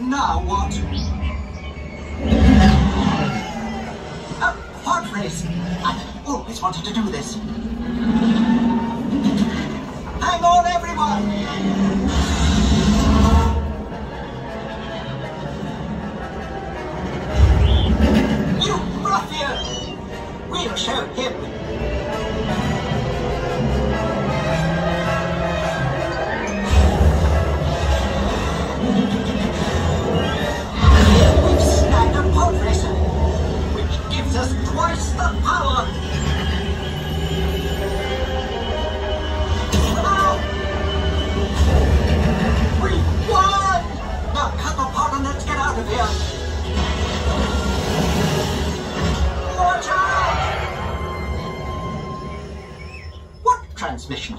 Now what? A pod race! I always wanted to do this. Hang on, everyone! You ruffian! We'll show him! We've snagged a pod racer, which gives us twice the power! We won! Now cut the pod and let's get out of here! Watch out! What transmission?